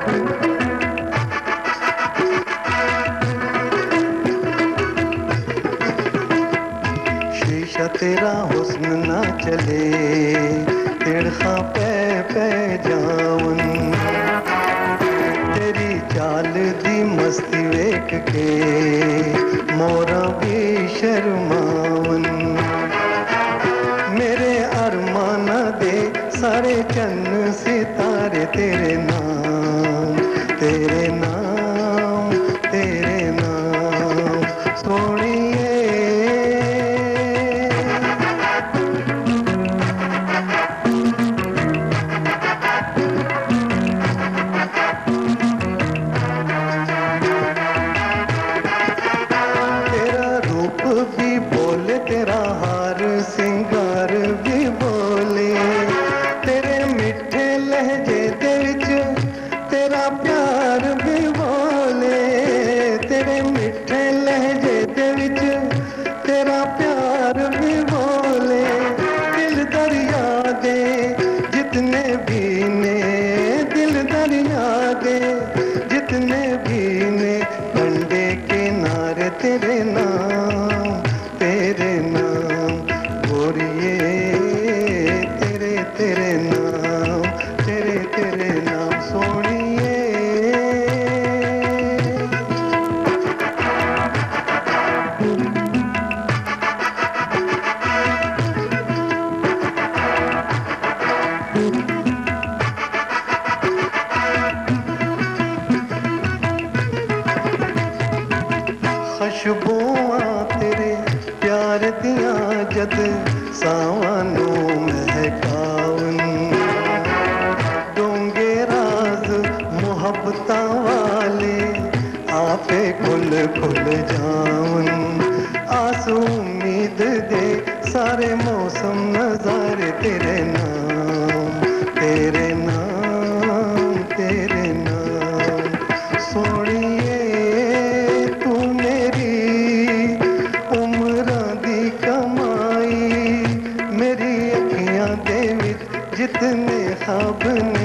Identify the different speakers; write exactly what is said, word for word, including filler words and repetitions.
Speaker 1: शीशा तेरा हुस्न ना चले तिरखा पे पे जावन तेरी चाल दी मस्ती वेख के मोरा भी शर्मावन मेरे अरमाना दे सारे चन्न सितारे तेरे नाम तेरे नाम तेरे नाम सोनिए तेरा हार सिंगार भी बोले तेरे मिठे लहजे दे विच तेरा प्यार भी बोले तेरे मिठे लहजे दे विच तेरा प्यार भी बोले दिल दरिया दे जितने भी ने दिल दरिया दे जितने भी ने कंडे किनारे तेरे नाम तेरे नाम गोरिए तेरे तेरे नाम तेरे तेरे नाम सोनिए खुशबुआं तेरे प्यार दिया जद सावनों महकावन डोंगे राज मोहब्बता वाले आपे खुल खुल जावन आंसू उम्मीद दे सारे मौसम नजारे तेरे नाम तेरे नाम तेरे नाम सोनिए तू मेरी उम्रां दी कमाई मेरी अखियां दे विच जितने ख्वाब ने